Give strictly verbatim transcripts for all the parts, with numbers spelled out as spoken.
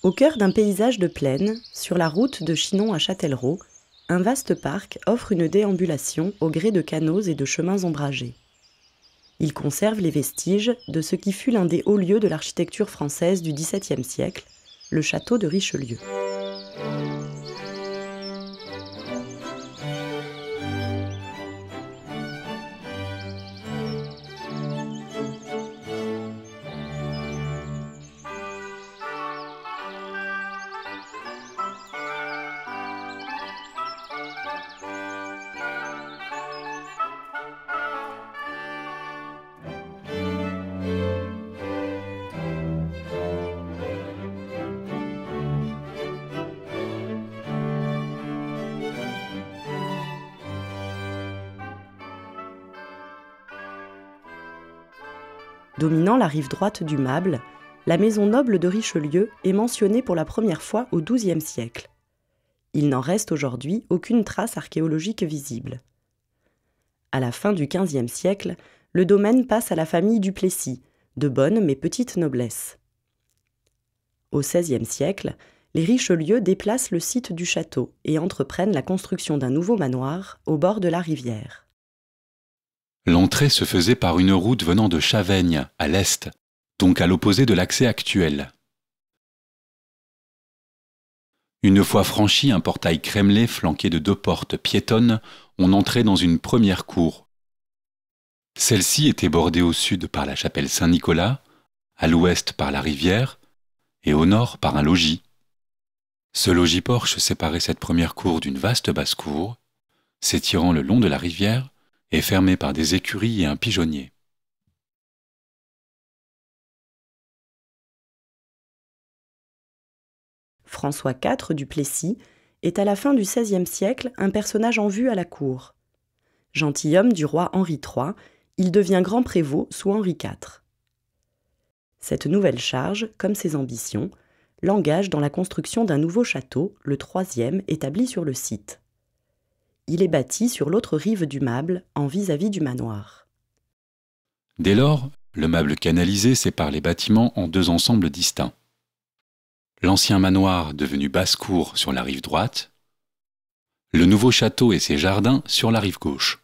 Au cœur d'un paysage de plaine, sur la route de Chinon à Châtellerault, un vaste parc offre une déambulation au gré de canaux et de chemins ombragés. Il conserve les vestiges de ce qui fut l'un des hauts lieux de l'architecture française du dix-septième siècle, le château de Richelieu. Dominant la rive droite du Mable, la maison noble de Richelieu est mentionnée pour la première fois au douzième siècle. Il n'en reste aujourd'hui aucune trace archéologique visible. À la fin du quinzième siècle, le domaine passe à la famille du Plessis, de bonne mais petite noblesse. Au seizième siècle, les Richelieu déplacent le site du château et entreprennent la construction d'un nouveau manoir au bord de la rivière. L'entrée se faisait par une route venant de Chaveigne, à l'est, donc à l'opposé de l'accès actuel. Une fois franchi un portail crémelé flanqué de deux portes piétonnes, on entrait dans une première cour. Celle-ci était bordée au sud par la chapelle Saint-Nicolas, à l'ouest par la rivière et au nord par un logis. Ce logis-porche séparait cette première cour d'une vaste basse-cour, s'étirant le long de la rivière et fermé par des écuries et un pigeonnier. François quatre du Plessis est à la fin du seizième siècle un personnage en vue à la cour. Gentilhomme du roi Henri trois, il devient grand prévôt sous Henri quatre. Cette nouvelle charge, comme ses ambitions, l'engage dans la construction d'un nouveau château, le troisième, établi sur le site. Il est bâti sur l'autre rive du Mable, en vis-à-vis du manoir. Dès lors, le Mable canalisé sépare les bâtiments en deux ensembles distincts. L'ancien manoir devenu basse-cour sur la rive droite, le nouveau château et ses jardins sur la rive gauche.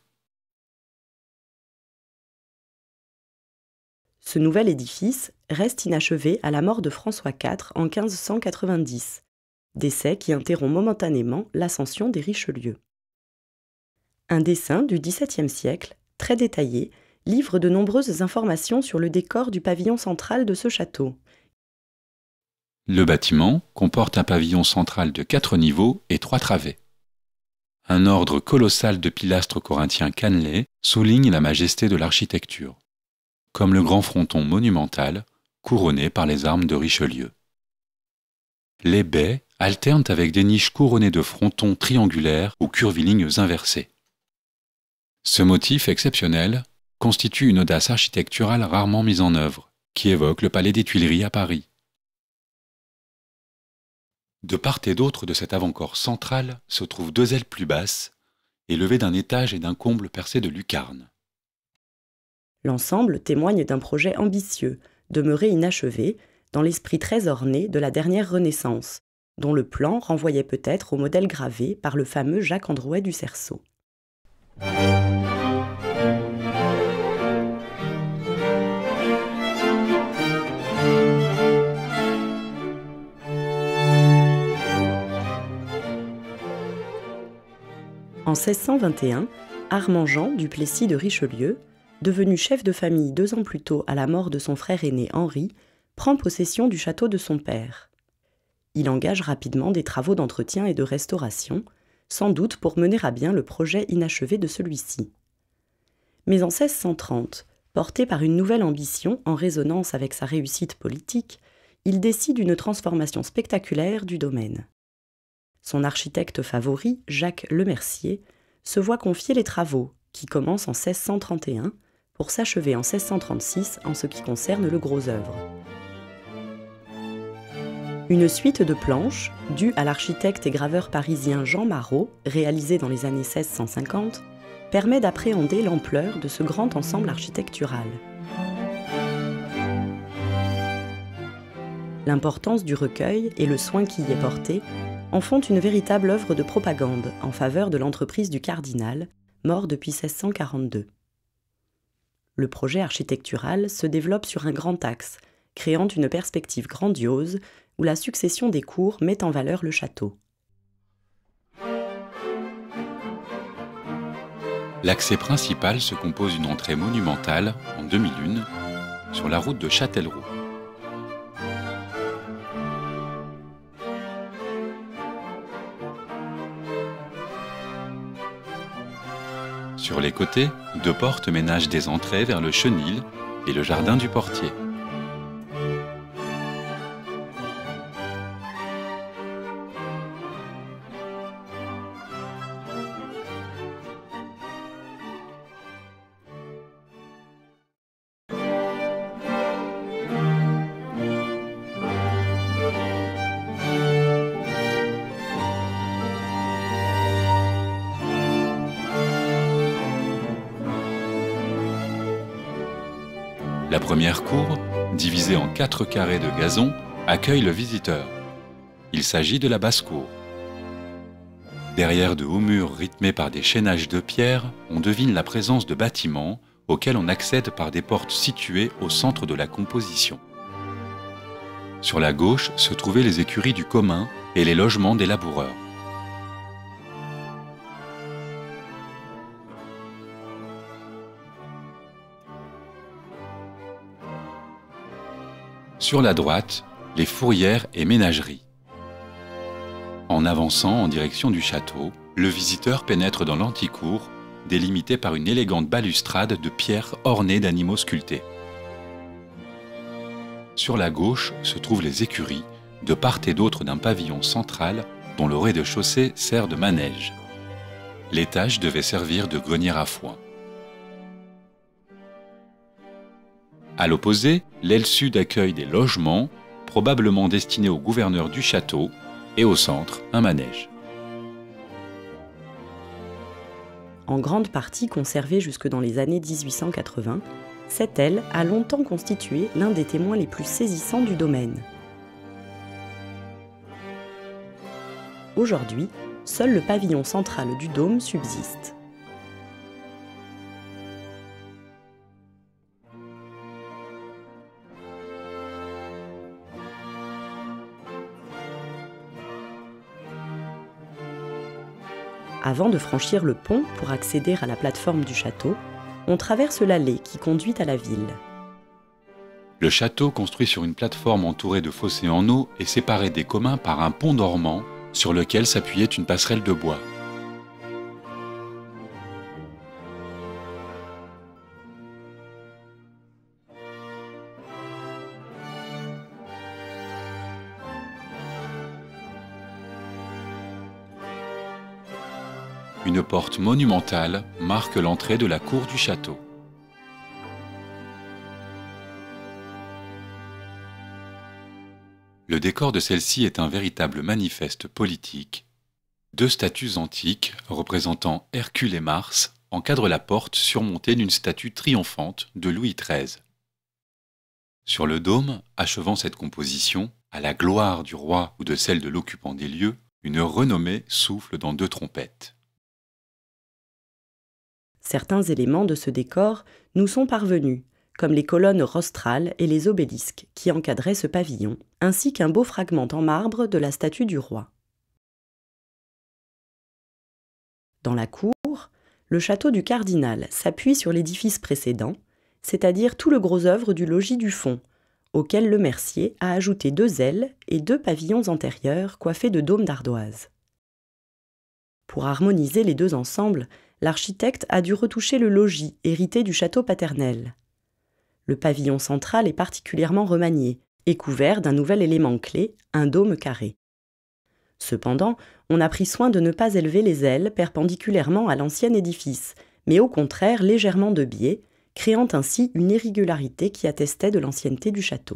Ce nouvel édifice reste inachevé à la mort de François quatre en quinze cent quatre-vingt-dix, décès qui interrompt momentanément l'ascension des Richelieu. Un dessin du dix-septième siècle, très détaillé, livre de nombreuses informations sur le décor du pavillon central de ce château. Le bâtiment comporte un pavillon central de quatre niveaux et trois travées. Un ordre colossal de pilastres corinthiens cannelés souligne la majesté de l'architecture, comme le grand fronton monumental couronné par les armes de Richelieu. Les baies alternent avec des niches couronnées de frontons triangulaires aux curvilignes inversées. Ce motif exceptionnel constitue une audace architecturale rarement mise en œuvre, qui évoque le palais des Tuileries à Paris. De part et d'autre de cet avant-corps central se trouvent deux ailes plus basses, élevées d'un étage et d'un comble percés de lucarnes. L'ensemble témoigne d'un projet ambitieux, demeuré inachevé, dans l'esprit très orné de la dernière Renaissance, dont le plan renvoyait peut-être au modèle gravé par le fameux Jacques Androuet du Cerceau. En seize cent vingt et un, Armand Jean du Plessis de Richelieu, devenu chef de famille deux ans plus tôt à la mort de son frère aîné Henri, prend possession du château de son père. Il engage rapidement des travaux d'entretien et de restauration, sans doute pour mener à bien le projet inachevé de celui-ci. Mais en seize cent trente, porté par une nouvelle ambition en résonance avec sa réussite politique, il décide une transformation spectaculaire du domaine. Son architecte favori, Jacques Lemercier, se voit confier les travaux, qui commencent en seize cent trente et un, pour s'achever en seize cent trente-six en ce qui concerne le gros œuvre. Une suite de planches, due à l'architecte et graveur parisien Jean Marot, réalisée dans les années seize cent cinquante, permet d'appréhender l'ampleur de ce grand ensemble architectural. L'importance du recueil et le soin qui y est porté en font une véritable œuvre de propagande en faveur de l'entreprise du cardinal, mort depuis seize cent quarante-deux. Le projet architectural se développe sur un grand axe, créant une perspective grandiose où la succession des cours met en valeur le château. L'accès principal se compose d'une entrée monumentale, en demi-lune, sur la route de Châtellerault. Sur les côtés, deux portes ménagent des entrées vers le chenil et le jardin du portier. La première cour, divisée en quatre carrés de gazon, accueille le visiteur. Il s'agit de la basse-cour. Derrière de hauts murs rythmés par des chaînages de pierre, on devine la présence de bâtiments auxquels on accède par des portes situées au centre de la composition. Sur la gauche se trouvaient les écuries du commun et les logements des laboureurs. Sur la droite, les fourrières et ménageries. En avançant en direction du château, le visiteur pénètre dans l'anticour, délimité par une élégante balustrade de pierres ornées d'animaux sculptés. Sur la gauche se trouvent les écuries, de part et d'autre d'un pavillon central dont le rez-de-chaussée sert de manège. L'étage devait servir de grenier à foin. À l'opposé, l'aile sud accueille des logements, probablement destinés au gouverneur du château, et au centre, un manège. En grande partie conservée jusque dans les années mille huit cent quatre-vingts, cette aile a longtemps constitué l'un des témoins les plus saisissants du domaine. Aujourd'hui, seul le pavillon central du dôme subsiste. Avant de franchir le pont pour accéder à la plateforme du château, on traverse l'allée qui conduit à la ville. Le château, construit sur une plateforme entourée de fossés en eau, est séparé des communs par un pont dormant sur lequel s'appuyait une passerelle de bois. Une porte monumentale marque l'entrée de la cour du château. Le décor de celle-ci est un véritable manifeste politique. Deux statues antiques représentant Hercule et Mars encadrent la porte surmontée d'une statue triomphante de Louis treize. Sur le dôme, achevant cette composition, à la gloire du roi ou de celle de l'occupant des lieux, une renommée souffle dans deux trompettes. Certains éléments de ce décor nous sont parvenus, comme les colonnes rostrales et les obélisques qui encadraient ce pavillon, ainsi qu'un beau fragment en marbre de la statue du roi. Dans la cour, le château du cardinal s'appuie sur l'édifice précédent, c'est-à-dire tout le gros œuvre du logis du fond, auquel le Mercier a ajouté deux ailes et deux pavillons antérieurs coiffés de dômes d'ardoise. Pour harmoniser les deux ensembles, l'architecte a dû retoucher le logis hérité du château paternel. Le pavillon central est particulièrement remanié et couvert d'un nouvel élément clé, un dôme carré. Cependant, on a pris soin de ne pas élever les ailes perpendiculairement à l'ancien édifice, mais au contraire légèrement de biais, créant ainsi une irrégularité qui attestait de l'ancienneté du château.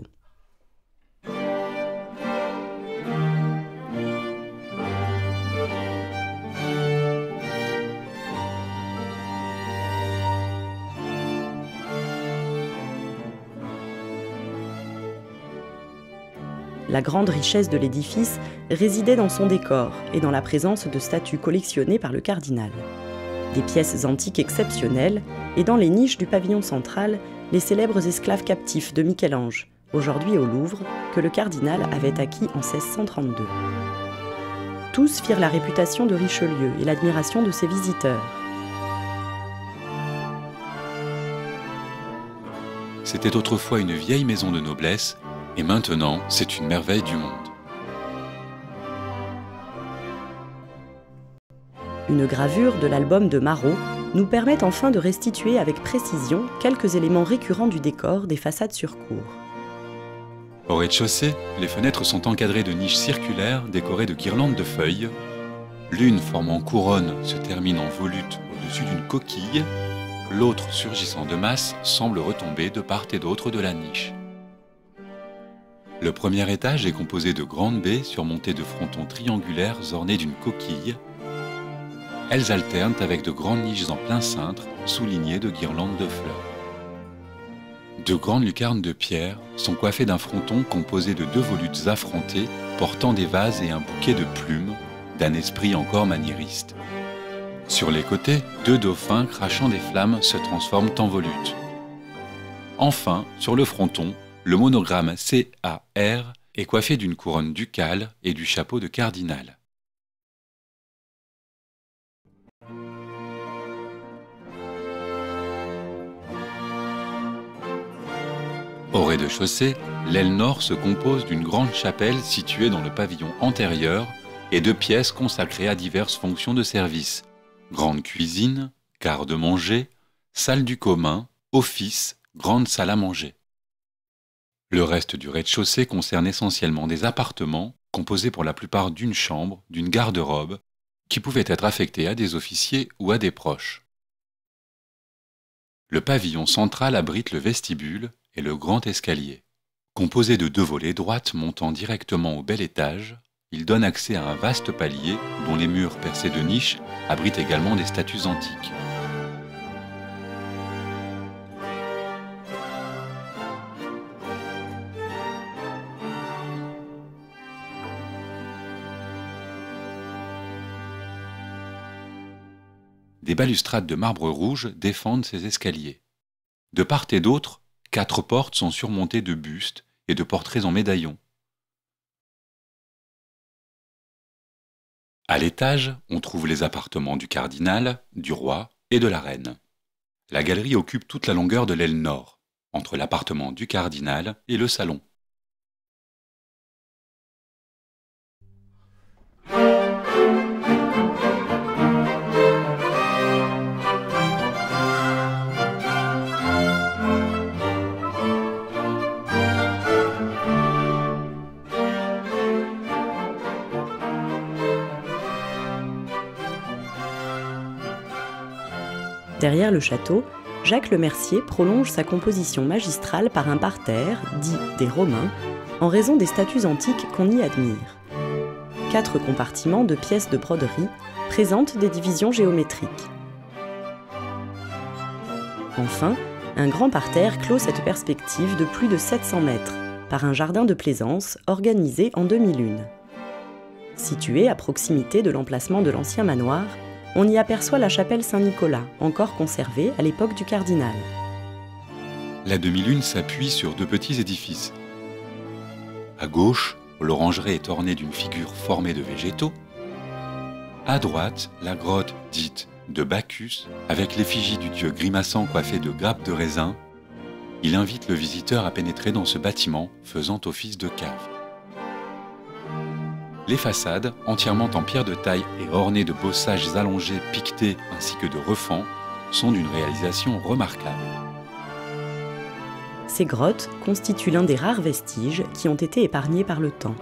La grande richesse de l'édifice résidait dans son décor et dans la présence de statues collectionnées par le cardinal. Des pièces antiques exceptionnelles et dans les niches du pavillon central, les célèbres esclaves captifs de Michel-Ange, aujourd'hui au Louvre, que le cardinal avait acquis en seize cent trente-deux. Tous firent la réputation de Richelieu et l'admiration de ses visiteurs. C'était autrefois une vieille maison de noblesse, et maintenant, c'est une merveille du monde. Une gravure de l'album de Marot nous permet enfin de restituer avec précision quelques éléments récurrents du décor des façades sur cour. Au rez-de-chaussée, les fenêtres sont encadrées de niches circulaires décorées de guirlandes de feuilles. L'une formant couronne se termine en volute au-dessus d'une coquille, l'autre surgissant de masse semble retomber de part et d'autre de la niche. Le premier étage est composé de grandes baies surmontées de frontons triangulaires ornés d'une coquille. Elles alternent avec de grandes niches en plein cintre, soulignées de guirlandes de fleurs. De grandes lucarnes de pierre sont coiffées d'un fronton composé de deux volutes affrontées, portant des vases et un bouquet de plumes, d'un esprit encore maniériste. Sur les côtés, deux dauphins crachant des flammes se transforment en volutes. Enfin, sur le fronton, le monogramme C A R est coiffé d'une couronne ducale et du chapeau de cardinal. Au rez-de-chaussée, l'aile nord se compose d'une grande chapelle située dans le pavillon antérieur et de pièces consacrées à diverses fonctions de service. Grande cuisine, garde-manger, salle du commun, office, grande salle à manger. Le reste du rez-de-chaussée concerne essentiellement des appartements composés pour la plupart d'une chambre, d'une garde-robe, qui pouvaient être affectés à des officiers ou à des proches. Le pavillon central abrite le vestibule et le grand escalier. Composé de deux volets droites montant directement au bel étage, il donne accès à un vaste palier dont les murs percés de niches abritent également des statues antiques. Des balustrades de marbre rouge défendent ces escaliers. De part et d'autre, quatre portes sont surmontées de bustes et de portraits en médaillon. À l'étage, on trouve les appartements du cardinal, du roi et de la reine. La galerie occupe toute la longueur de l'aile nord, entre l'appartement du cardinal et le salon. Derrière le château, Jacques Lemercier prolonge sa composition magistrale par un parterre, dit des Romains, en raison des statues antiques qu'on y admire. Quatre compartiments de pièces de broderie présentent des divisions géométriques. Enfin, un grand parterre clôt cette perspective de plus de sept cents mètres, par un jardin de plaisance organisé en demi-lune. Situé à proximité de l'emplacement de l'ancien manoir, on y aperçoit la chapelle Saint-Nicolas, encore conservée à l'époque du cardinal. La demi-lune s'appuie sur deux petits édifices. À gauche, l'orangerie est ornée d'une figure formée de végétaux. À droite, la grotte dite de Bacchus, avec l'effigie du dieu grimaçant coiffé de grappes de raisin. Il invite le visiteur à pénétrer dans ce bâtiment faisant office de cave. Les façades, entièrement en pierre de taille et ornées de bossages allongés, piquetés ainsi que de refends, sont d'une réalisation remarquable. Ces grottes constituent l'un des rares vestiges qui ont été épargnés par le temps.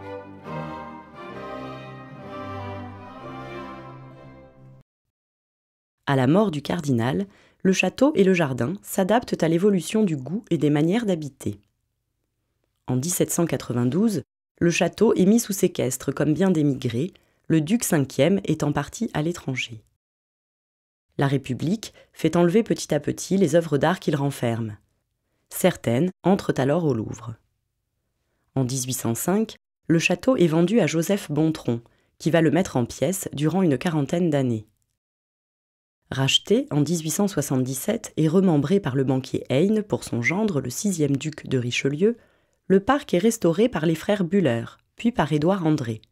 À la mort du cardinal, le château et le jardin s'adaptent à l'évolution du goût et des manières d'habiter. En dix-sept cent quatre-vingt-douze, le château est mis sous séquestre comme bien d'émigrés, le duc cinquième étant parti à l'étranger. La République fait enlever petit à petit les œuvres d'art qu'il renferme. Certaines entrent alors au Louvre. En dix-huit cent cinq, le château est vendu à Joseph Bontron, qui va le mettre en pièces durant une quarantaine d'années. Racheté en dix-huit cent soixante-dix-sept et remembré par le banquier Heine pour son gendre, le sixième duc de Richelieu, le parc est restauré par les frères Buller, puis par Édouard André.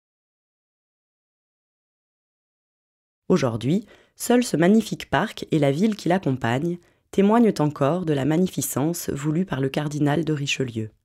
Aujourd'hui, seul ce magnifique parc et la ville qui l'accompagne témoignent encore de la magnificence voulue par le cardinal de Richelieu.